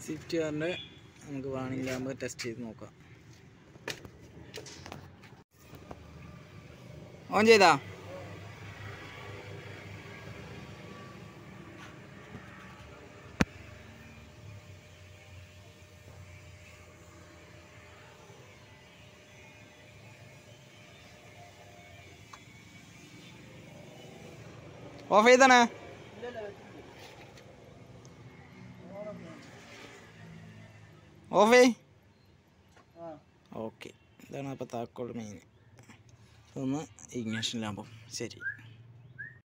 Swift കാറിൻ്റെ നമുക്ക് warning lamp test ചെയ്ത് നോക്കാം. ഓൺ ചെയ്താ? ഓഫ് ചെയ്താണേ? ഓഫേ. ഓക്കെ, ഇതാണ് അപ്പോൾ താക്കോൽ മെയിൻ. ഒന്ന് ഇഗ്നിഷൻ ലാമ്പും. ശരി.